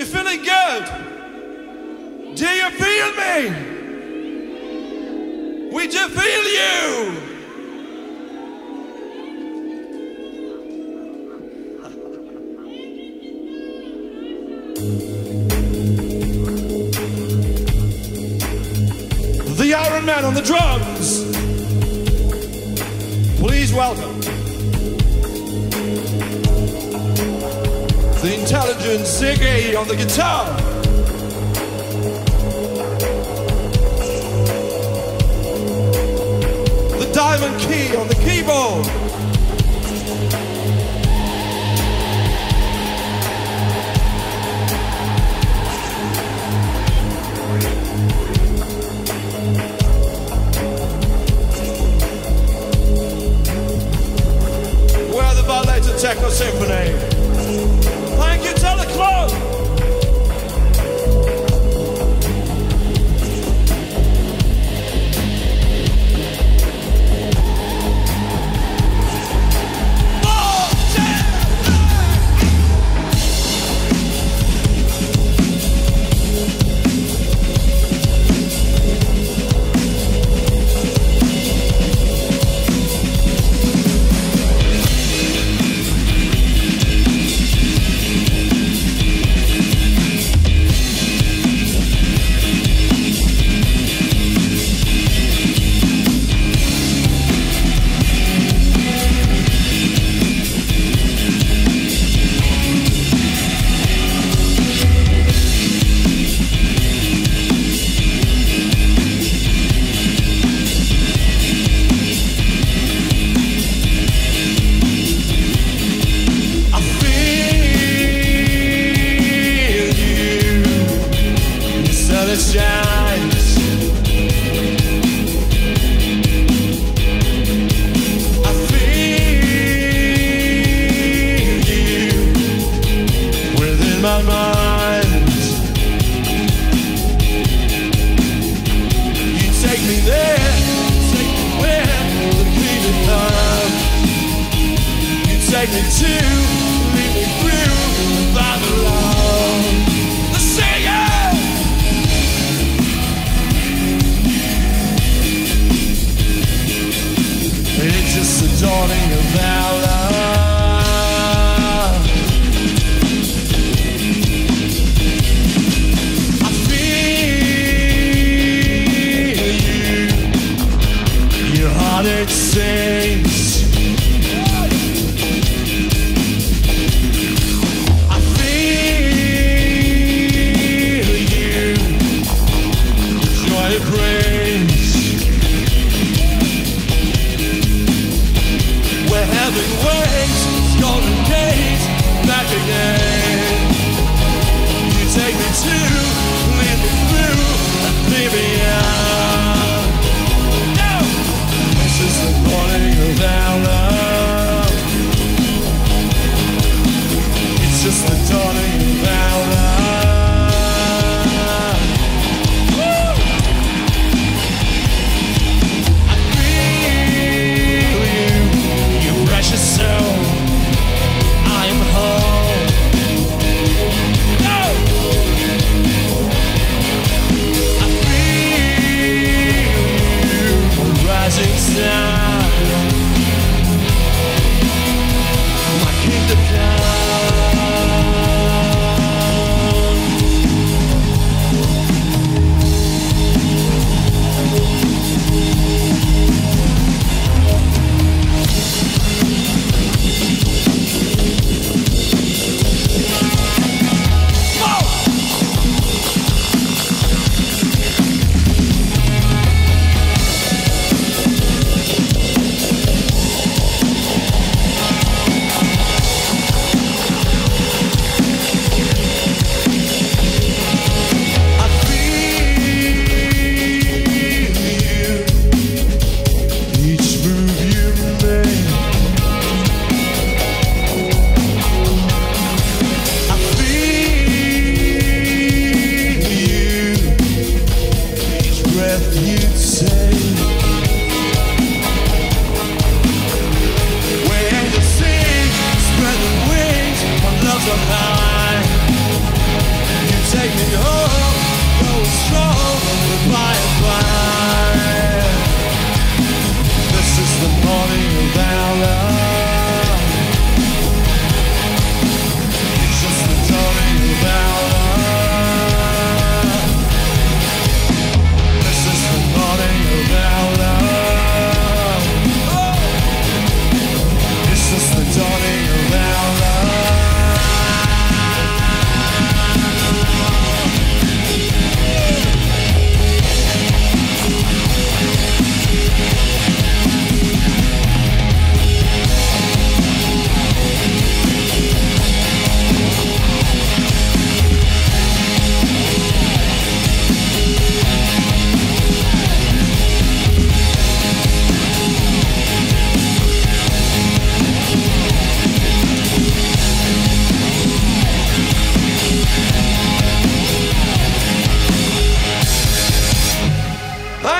you feeling good? Do you feel me? We do feel you! The Iron Man on the drums! Please welcome the intelligent Zyggie on the guitar. The diamond key on the keyboard. We're the Violator Techno Symphony. Thank you, Teleclub! My mind, you take me there, take me where the beat comes. You take me to, lead me through, find the love, the singer. It's just the dawning of our love. It sings. I feel you, the joy it brings. Wherever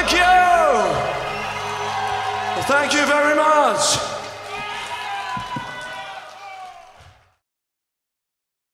Thank you! Well, thank you very much.